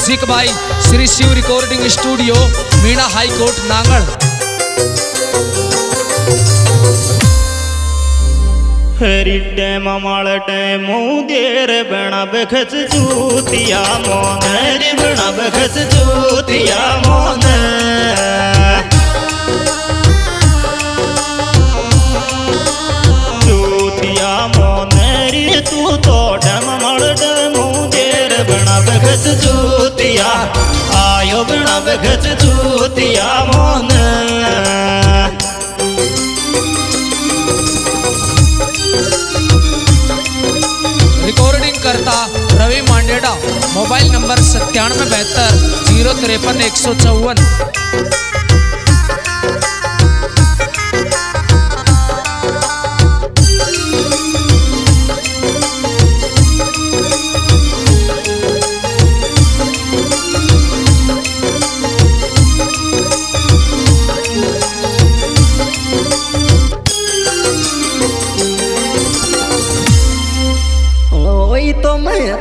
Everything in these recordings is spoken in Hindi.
Music by Shri Shiv recording studio Meena high court Nangal. हरी टैम माल टैम देर बना बखस जूतिया मोन रे बना बखस जूतिया मोन जूतिया मोन रे तू तो टैम माल टैम देर बना बखस जूतिया आयो बना बखस जूतिया मोन। रिकॉर्डिंग करता रवि मांडेडा, मोबाइल नंबर 9772 053 154। तो मैं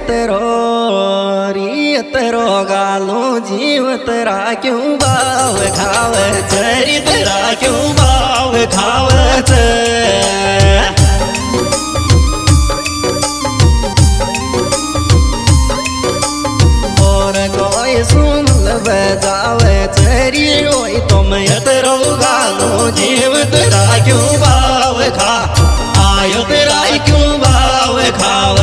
तेरो गालो जीव तेरा क्यों बाव खावे चरी तेरा क्यों बाव खावे और कोई सुन बजावे चरी रोई तो मैं तेरो गालो जीव तेरा क्यों बाव खा आयो तेरा क्यों बाव खावे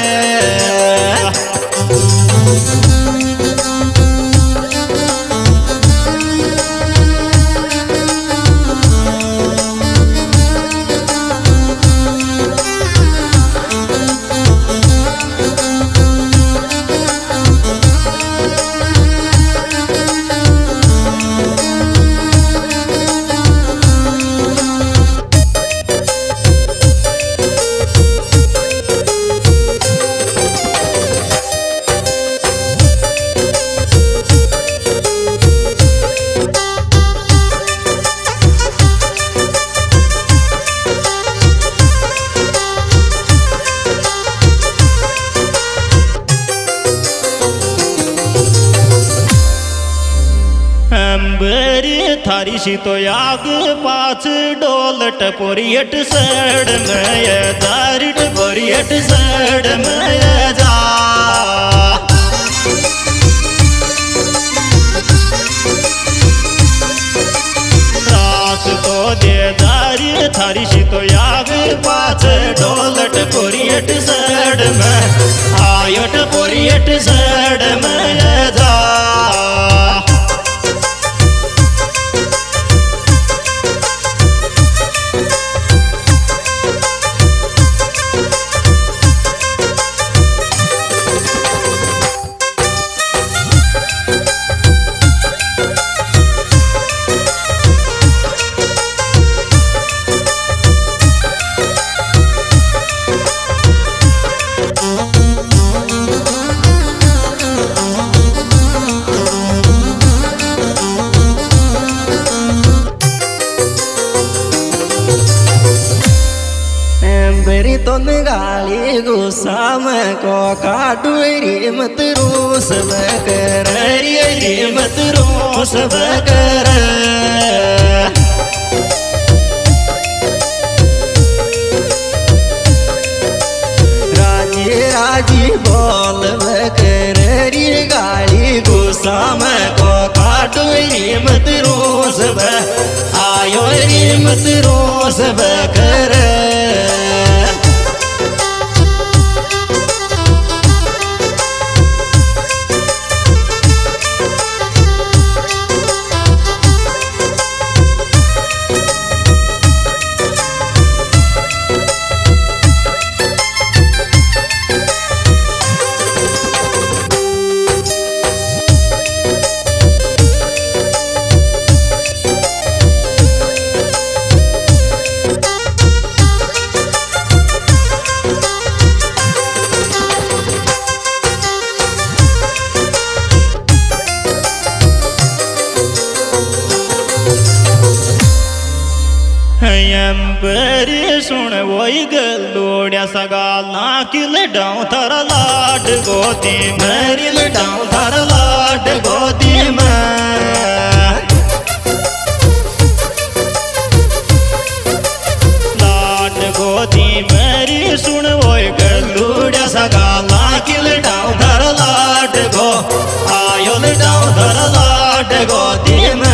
थारी सी तो याग पास डोलट पोरियट सड़ में दारिट पोरियट सड़ में जा रास तो दे दारी थारी सी तो याग पास डोलट पोरियट सड़ में आयट पोरियट सड़ में जा। तो गाली गुस्सा में को काटू रे मत रोस कर रे मत रोस कर राजी राजी बोल कर रे गाली गुस्सा में को काटू रे मत रोस आयो रे मत रोस कर। एम्बरी सुन वही गलोड़िया सगाला कि लडाऊं थारा लाड गोदी मेरी लडाऊं थारा लाड गोदी में लाड गोदी मेरी सुन वही गलोड़िया सगाला कि लडाऊं थारा लाड गो आयो लडाऊं थारा लाड गोदी में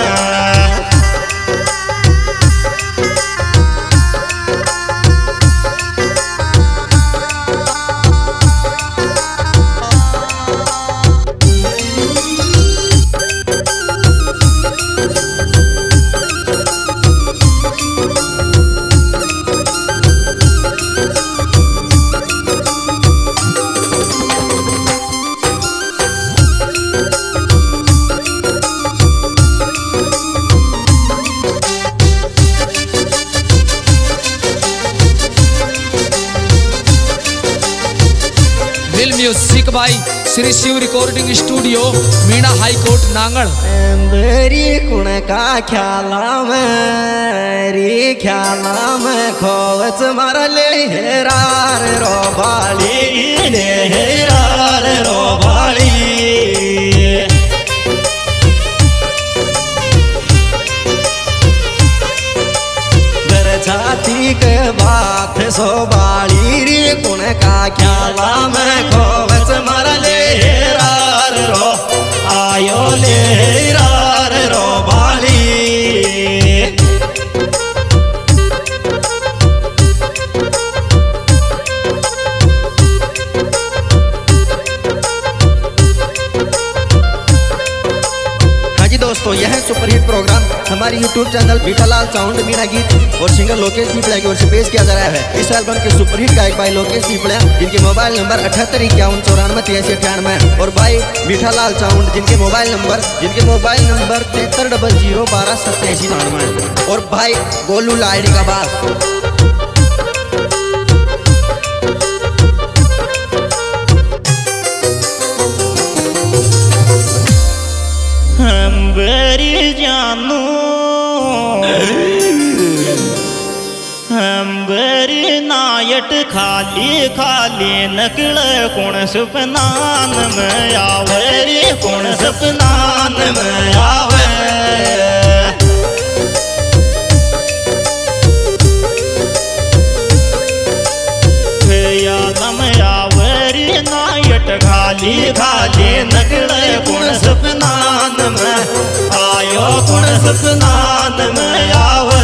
music by Shri Shiv recording studio Meena high court Nangal. मेरी कुण का ख्याला में खोवच मारले हेरार रो बाली ले हेरार रो बाली छाती के बात सो बाली रे कुण का ख्याला में खोवच मरले हेरार रो आयो ले हेरार रो बाली दोस्तों यह सुपरहिट प्रोग्राम हमारे YouTube channel Mithalal sound Meena गीत और सिंगर लोकेश पीपड़ा की ओर से पेश किया जा रहा है। इस एल्बम के सुपरहिट गायक भाई लोकेश पीपड़ा जिनके मोबाइल नंबर 7851948393 और भाई मीठालाल साउंड जिनके मोबाइल नंबर 7300128789 और भाई गोलू लाइडी का बात। एम्बरी जानू एम्बरी नायट खाली खाली नकल कुण सपनान में आवे कुण सपनान में आवे नायट खाली खाली नकल कुण सपनान में आयो कुण सपनान में आवे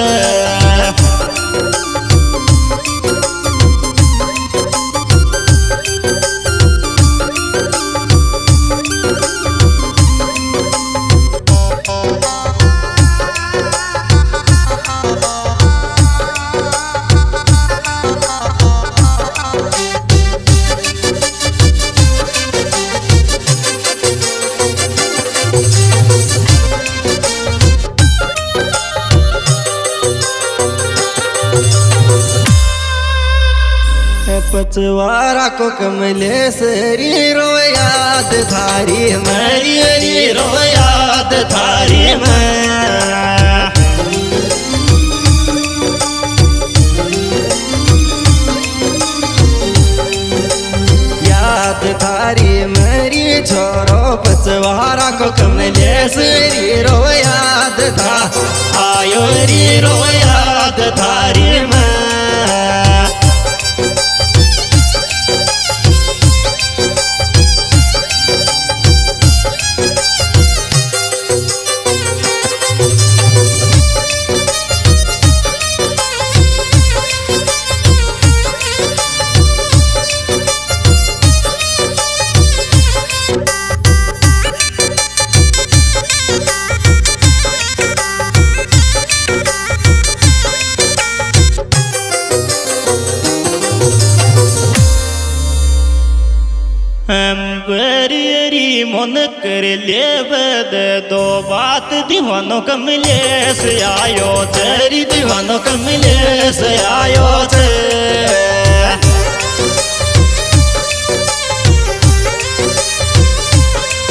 पचवारा को कमले सरी रो याद थारी मेरी रो याद थारी याद थारी मेरी छोरो पचवारा को कमले सरी रो याद था आयो री रो याद थारी एम्बरी मन कर ले बद दो बात दीवानों कमले से आयो तेरी दीवानों कमले से आयो थे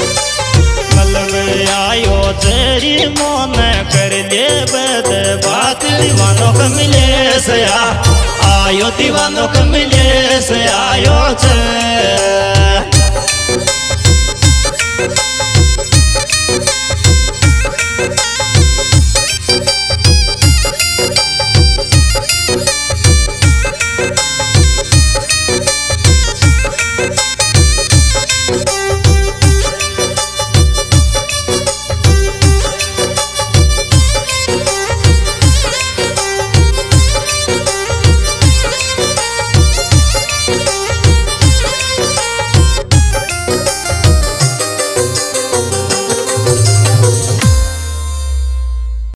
मलब आयो तेरी मन कर ले बद बात दीवानों का मिले से आयो दीवानों का मिले से आयो छे।